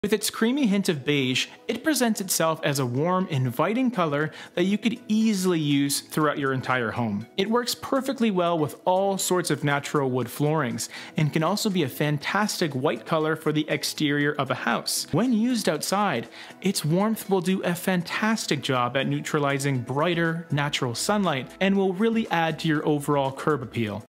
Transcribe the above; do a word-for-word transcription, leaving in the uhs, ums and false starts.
With its creamy hint of beige, it presents itself as a warm, inviting color that you could easily use throughout your entire home. It works perfectly well with all sorts of natural wood floorings, and can also be a fantastic white color for the exterior of a house. When used outside, its warmth will do a fantastic job at neutralizing brighter, natural sunlight, and will really add to your overall curb appeal.